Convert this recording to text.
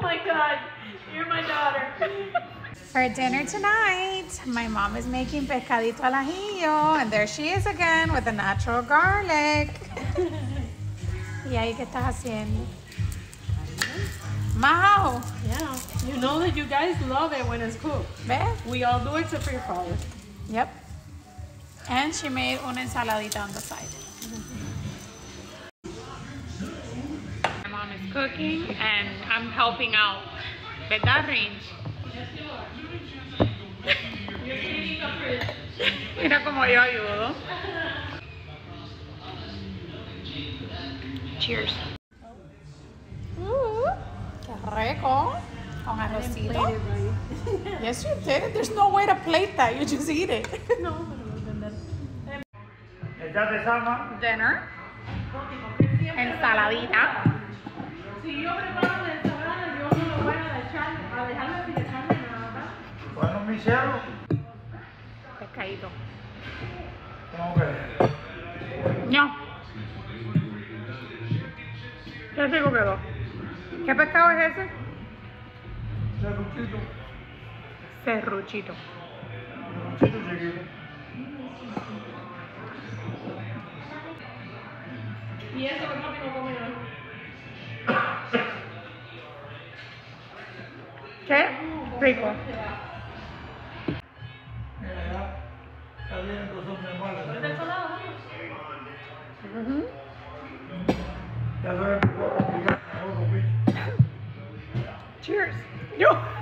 my God, you're my daughter. For dinner tonight, my mom is making pescadito al ajillo, and there she is again with the natural garlic. ¿Y ahí qué estás haciendo? Mao. Yeah, you know that you guys love it when it's cooked. ¿Ves? We all do except for your father. Yep. And she made una ensaladita on the side. My mom is cooking and I'm helping out. ¿Verdad, Range? Mira cómo yo ayudo. Cheers. Qué rico. Con arrocito. Yes, you did. There's no way to plate that. You just eat it. No, Dinner. Ensaladita. si yo preparo la ensalada, yo no lo voy a dejarlo sin echarle nada. Bueno, mi cielo. Pescadito. ¿Cómo que? No. ¿Qué rico quedó? ¿Qué pescado es ese? Serruchito. Serruchito. Serruchito chiquito. Y eso que papi no come hoy. ¿Qué? Rico. Mira, ya está bien, entonces mi hermano. ¿Está ensalada? Ya sabes que puedo complicar con otro bicho. Cheers. Yo.